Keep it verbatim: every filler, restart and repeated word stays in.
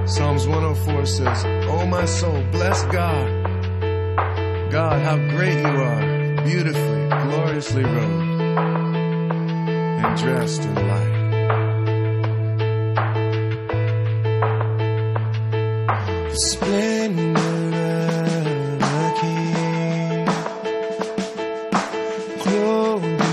Psalms one oh four says, "Oh my soul, bless God. God, how great you are, beautifully, gloriously robed and dressed in light." The splendor of the King, clothed